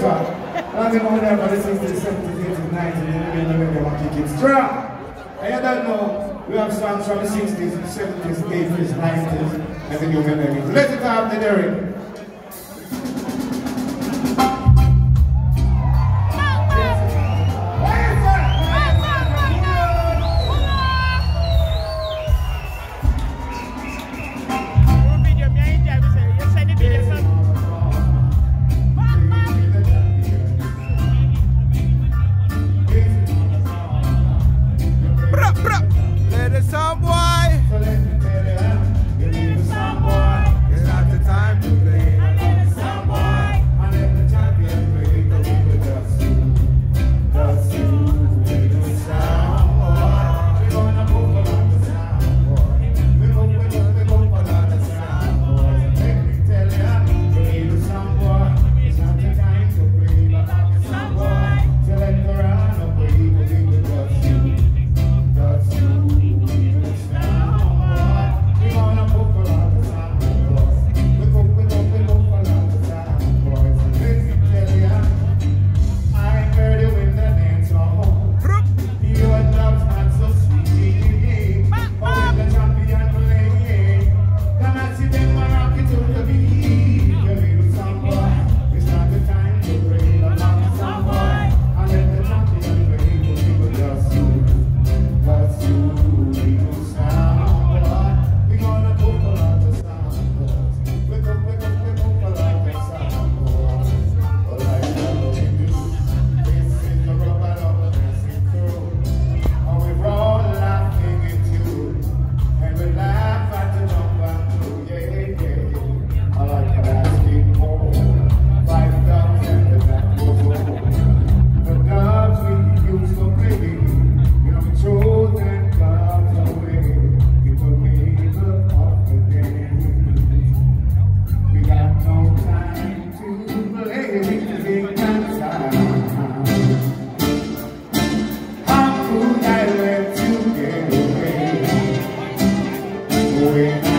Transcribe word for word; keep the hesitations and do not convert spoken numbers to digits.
talk. And then over there for the sixties, seventies, eighties, nineties, and then they want to kick it strong. And you don't know, we have songs from the sixties, seventies, eighties, nineties, and the new millennium. Let it have the Derek. When